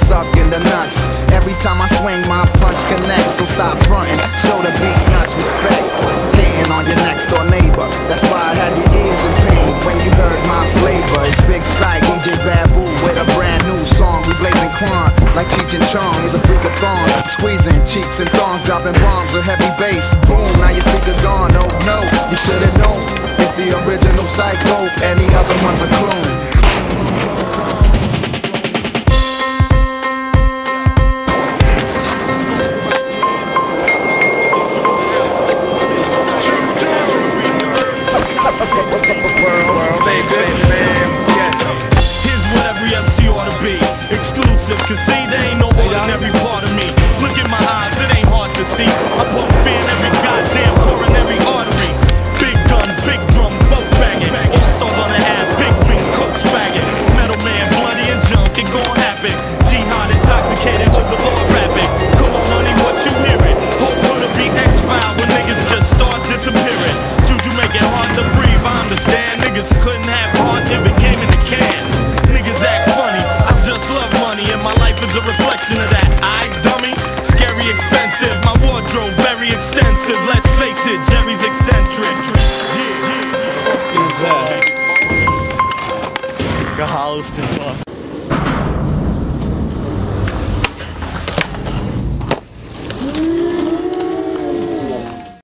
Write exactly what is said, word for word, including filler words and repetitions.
suck in the nuts. Every time I swing, my punch connects. So stop fronting, show the beat nuts respect. Hating on your next door neighbor, that's why I had your ears in pain when you heard my flavor. It's Big Sight, D J Babu with a brand new song. We blazing Quan like Cheech and Chong. He's a freak of thorn, squeezing cheeks and thongs, dropping bombs with heavy bass. Boom, now your speaker's gone. Oh no, you should've known. It's the original Psycho, any other one's a clone. Here's what every M C ought to be. Exclusive, cause see, there ain't no ordinary part of me. Look in my eyes, it ain't hard to see. I put fear in every goddamn coronary artery. Big guns, big drums, both banging. All stars on the ass, big beat, coach banging. Metal man, bloody and junk, it gon' happen. Jihad intoxicated, overlord rapping. Come on, honey, what you hearing? Hope wanna be X-File when niggas just start disappearing. Juju make it hard to breathe, I understand. Niggas couldn't have heart if it came in the can. Niggas act funny, I just love money, and my life is a reflection of that. I dummy, scary expensive, my wardrobe very extensive. Let's face it, Jerry's eccentric. Yeah, yeah, Gehalstig, man.